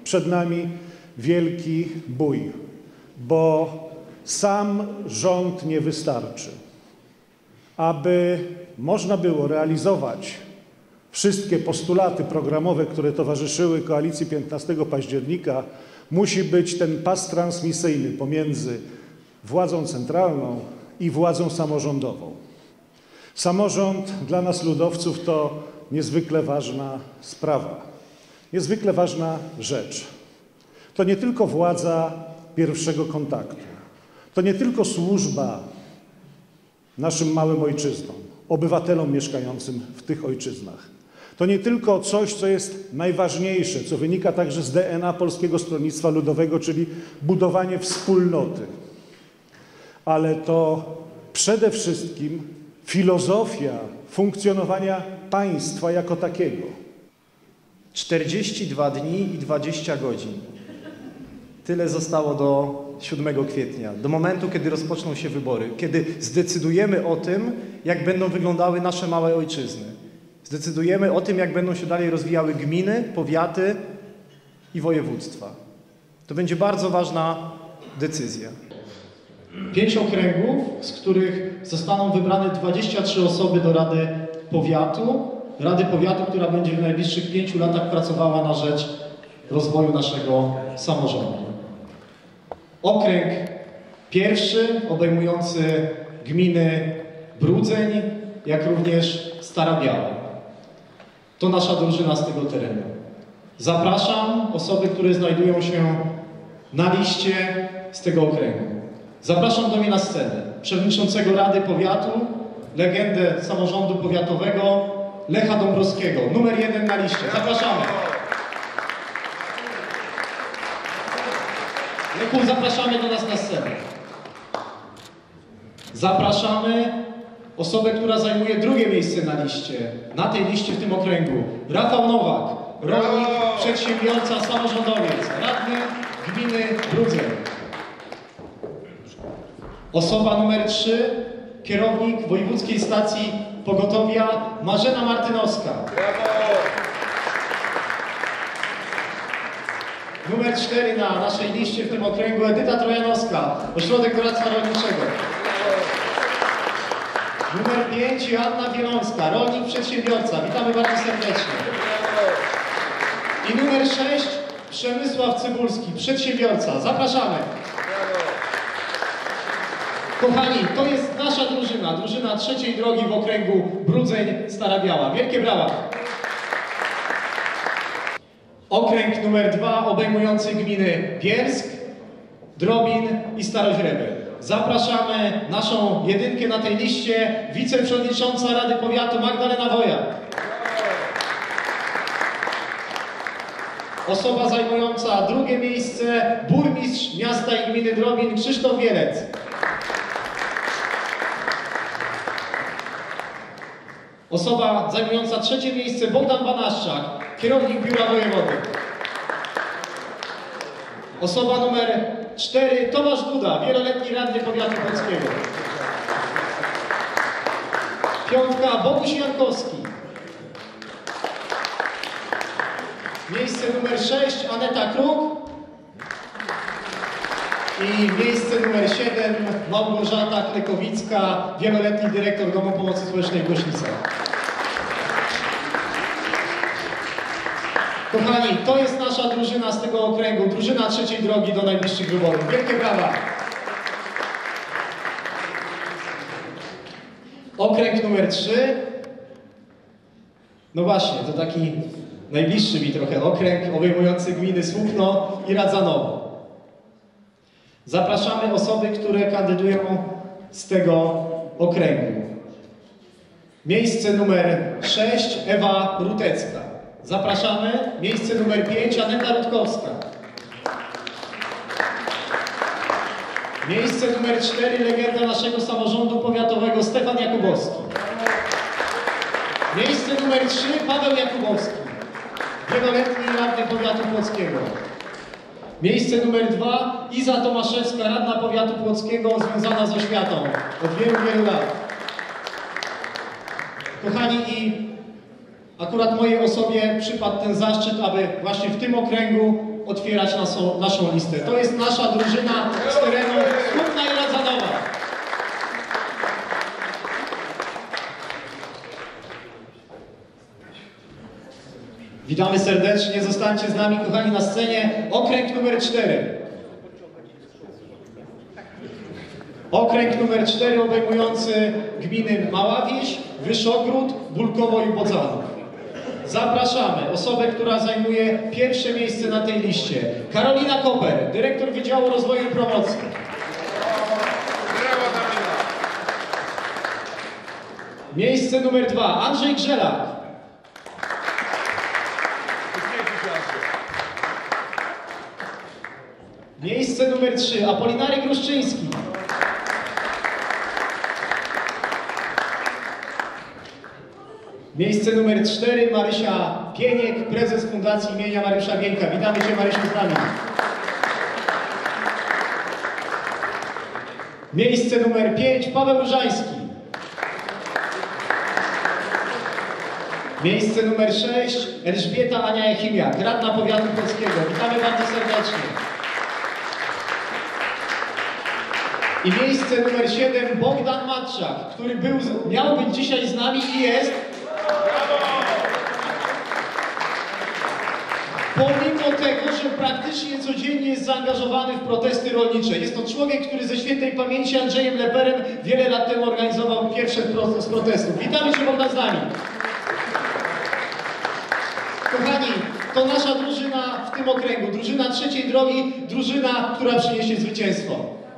Przed nami wielki bój, bo sam rząd nie wystarczy. Aby można było realizować wszystkie postulaty programowe, które towarzyszyły koalicji 15 października, musi być ten pas transmisyjny pomiędzy władzą centralną i władzą samorządową. Samorząd dla nas ludowców to niezwykle ważna sprawa, niezwykle ważna rzecz. To nie tylko władza pierwszego kontaktu, to nie tylko służba naszym małym ojczyznom, obywatelom mieszkającym w tych ojczyznach. To nie tylko coś, co jest najważniejsze, co wynika także z DNA Polskiego Stronnictwa Ludowego, czyli budowanie wspólnoty, ale to przede wszystkim filozofia funkcjonowania państwa jako takiego. 42 dni i 20 godzin. Tyle zostało do 7 kwietnia, do momentu, kiedy rozpoczną się wybory, kiedy zdecydujemy o tym, jak będą wyglądały nasze małe ojczyzny. Zdecydujemy o tym, jak będą się dalej rozwijały gminy, powiaty i województwa. To będzie bardzo ważna decyzja. 5 okręgów, z których zostaną wybrane 23 osoby do Rady Powiatu, która będzie w najbliższych 5 latach pracowała na rzecz rozwoju naszego samorządu. Okręg pierwszy, obejmujący gminy Brudzeń, jak również Stara Biała. To nasza drużyna z tego terenu. Zapraszam osoby, które znajdują się na liście z tego okręgu. Zapraszam do mnie na scenę przewodniczącego Rady Powiatu, legendę samorządu powiatowego Lecha Dąbrowskiego, numer 1 na liście. Zapraszamy. Lechu, zapraszamy do nas na scenę. Zapraszamy osobę, która zajmuje 2 miejsce na liście, na tej liście w tym okręgu. Rafał Nowak, rolnik, przedsiębiorca, samorządowiec, radny gminy Brudzeń. Osoba numer 3, kierownik Wojewódzkiej Stacji Pogotowia Marzena Martynowska. Numer 4 na naszej liście w tym okręgu Edyta Trojanowska, Ośrodek Doradztwa Rolniczego. Numer 5 Joanna Wielońska, rolnik, przedsiębiorca. Witamy bardzo serdecznie. I numer 6 Przemysław Cybulski, przedsiębiorca. Zapraszamy. Kochani, to jest nasza drużyna, drużyna trzeciej drogi w okręgu Brudzeń-Stara Biała. Wielkie brawa! Okręg numer 2 obejmujący gminy Bielsk, Drobin i Staroźreby. Zapraszamy naszą jedynkę na tej liście, wiceprzewodnicząca Rady Powiatu Magdalena Wojak. Osoba zajmująca 2 miejsce, burmistrz miasta i gminy Drobin Krzysztof Wielec. Osoba zajmująca 3 miejsce Bogdan Banaszczak, kierownik Biura Wojewody. Osoba numer 4 Tomasz Duda, wieloletni radny powiatu łódzkiego. 5 Boguś Jankowski. Miejsce numer 6 Aneta Kruk. I miejsce numer 7 Małgorzata Klekowicka, wieloletni dyrektor Domu Pomocy Społecznej w Gośnicach. Kochani, to jest nasza drużyna z tego okręgu, drużyna trzeciej drogi do najbliższych wyborów. Wielkie brawa! Okręg numer 3. No właśnie, to taki najbliższy mi trochę okręg, obejmujący gminy Słupno i Radzanowo. Zapraszamy osoby, które kandydują z tego okręgu. Miejsce numer 6 Ewa Rutecka. Zapraszamy. Miejsce numer 5 Aneta Rutkowska. Miejsce numer 4 legenda naszego samorządu powiatowego Stefan Jakubowski. Miejsce numer 3 Paweł Jakubowski, wieloletni radny powiatu płockiego. Miejsce numer 2 Iza Tomaszewska, radna powiatu płockiego związana z oświatą od wielu, wielu lat. Kochani, i akurat mojej osobie przypadł ten zaszczyt, aby właśnie w tym okręgu otwierać naszą listę. To jest nasza drużyna z terenu Kutna i Radzanowa. Witamy serdecznie, zostańcie z nami, kochani, na scenie. Okręg numer 4. Okręg numer 4 obejmujący gminy Mała Wieś, Wyszogród, Bulkowo i Bodzanów. Zapraszamy osobę, która zajmuje pierwsze miejsce na tej liście. Karolina Koper, dyrektor Wydziału Rozwoju i Promocji. Miejsce numer 2, Andrzej Grzelak. Miejsce numer 3, Apolinary Gruszczyński. Miejsce numer 4, Marysia Pieniek, prezes Fundacji imienia Mariusza Wieńka. Witamy Cię, Marysiu, z nami. Miejsce numer 5, Paweł Różański. Miejsce numer 6, Elżbieta Ania Jachimiak, radna powiatu polskiego. Witamy bardzo serdecznie. I miejsce numer 7, Bogdan Matczak, który miał być dzisiaj z nami i jest. Pomimo tego, że praktycznie codziennie jest zaangażowany w protesty rolnicze. Jest to człowiek, który ze świętej pamięci Andrzejem Leperem wiele lat temu organizował pierwszy z protestów. Witamy Cię, Bogdan, z nami. Kochani, to nasza drużyna w tym okręgu, drużyna trzeciej drogi, drużyna, która przyniesie zwycięstwo.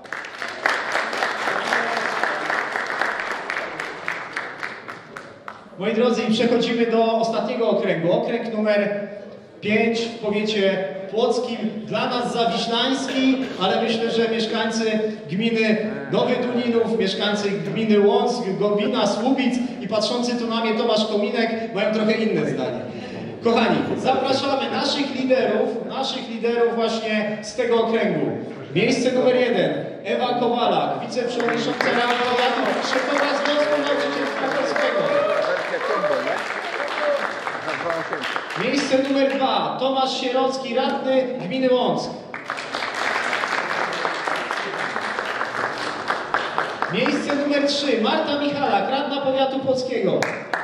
Moi drodzy, przechodzimy do ostatniego okręgu. Okręg numer 5 w powiecie płockim. Dla nas zawiślański, ale myślę, że mieszkańcy gminy Nowy Duninów, mieszkańcy gminy Łąck, Gowina, Słubic i patrzący tu na mnie Tomasz Kominek mają trochę inne zdanie. Kochani, zapraszamy naszych liderów właśnie z tego okręgu. Miejsce numer 1, Ewa Kowalak, wiceprzewodnicząca Rady Powiatu, szefowa Związku Nauczycielstwa Polskiego. Miejsce numer 2, Tomasz Sierocki, radny gminy Łąck. Miejsce numer 3, Marta Michalak, radna powiatu płockiego.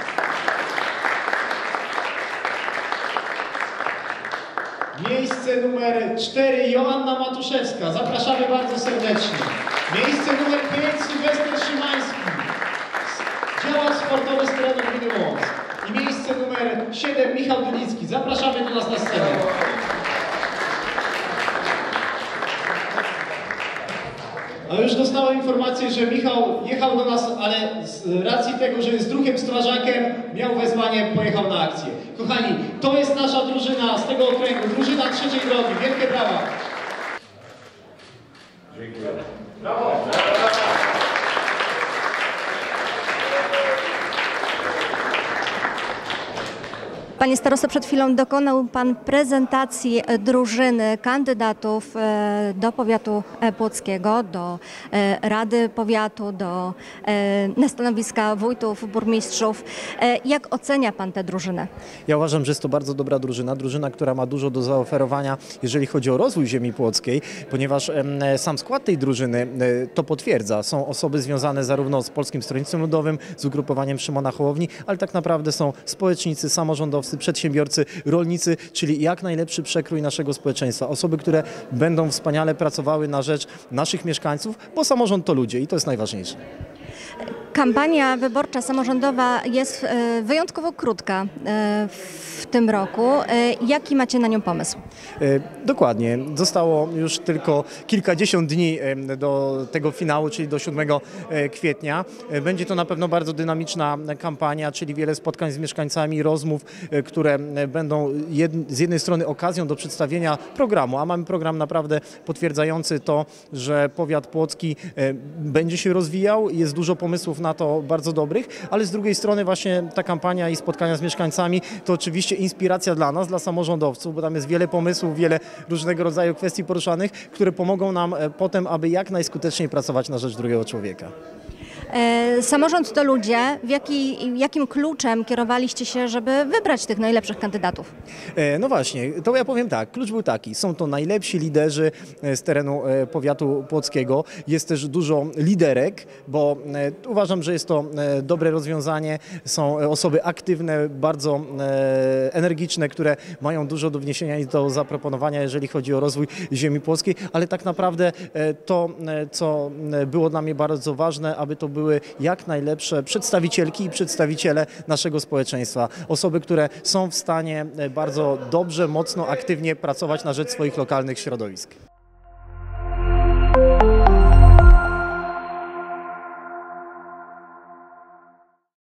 Miejsce numer 4, Joanna Matuszewska. Zapraszamy bardzo serdecznie. Miejsce numer 5, Sylwester Szymański, działacz sportowy z terenu gminy Łąck. I miejsce numer 7, Michał Dylicki. Zapraszamy do nas na scenę. A już dostałem informację, że Michał jechał do nas, ale z racji tego, że jest druhiem strażakiem, miał wezwanie, pojechał na akcję. Kochani, to jest nasza drużyna z tego okręgu, drużyna trzeciej drogi. Wielkie brawa! Dziękuję. Brawo! Panie starosto, przed chwilą dokonał Pan prezentacji drużyny kandydatów do powiatu płockiego, do Rady Powiatu, na stanowiska wójtów, burmistrzów. Jak ocenia Pan tę drużynę? Ja uważam, że jest to bardzo dobra drużyna, która ma dużo do zaoferowania, jeżeli chodzi o rozwój ziemi płockiej, ponieważ sam skład tej drużyny to potwierdza. Są osoby związane zarówno z Polskim Stronnictwem Ludowym, z ugrupowaniem Szymona Hołowni, ale tak naprawdę są społecznicy, samorządowcy, przedsiębiorcy, rolnicy, czyli jak najlepszy przekrój naszego społeczeństwa. Osoby, które będą wspaniale pracowały na rzecz naszych mieszkańców, bo samorząd to ludzie i to jest najważniejsze. Kampania wyborcza samorządowa jest wyjątkowo krótka w tym roku. Jaki macie na nią pomysł? Dokładnie. Zostało już tylko kilkadziesiąt dni do tego finału, czyli do 7 kwietnia. Będzie to na pewno bardzo dynamiczna kampania, czyli wiele spotkań z mieszkańcami, rozmów, które będą z jednej strony okazją do przedstawienia programu, a mamy program naprawdę potwierdzający to, że powiat płocki będzie się rozwijał. Jest dużo pomysłów na to bardzo dobrych, ale z drugiej strony właśnie ta kampania i spotkania z mieszkańcami to oczywiście inspiracja dla nas, dla samorządowców, bo tam jest wiele pomysłów, wiele różnego rodzaju kwestii poruszanych, które pomogą nam potem, aby jak najskuteczniej pracować na rzecz drugiego człowieka. Samorząd to ludzie. Jakim kluczem kierowaliście się, żeby wybrać tych najlepszych kandydatów? No właśnie, to ja powiem tak, klucz był taki, są to najlepsi liderzy z terenu powiatu płockiego, jest też dużo liderek, bo uważam, że jest to dobre rozwiązanie, są osoby aktywne, bardzo energiczne, które mają dużo do wniesienia i do zaproponowania, jeżeli chodzi o rozwój ziemi płockiej, ale tak naprawdę to, co było dla mnie bardzo ważne, aby to były jak najlepsze przedstawicielki i przedstawiciele naszego społeczeństwa. Osoby, które są w stanie bardzo dobrze, mocno, aktywnie pracować na rzecz swoich lokalnych środowisk.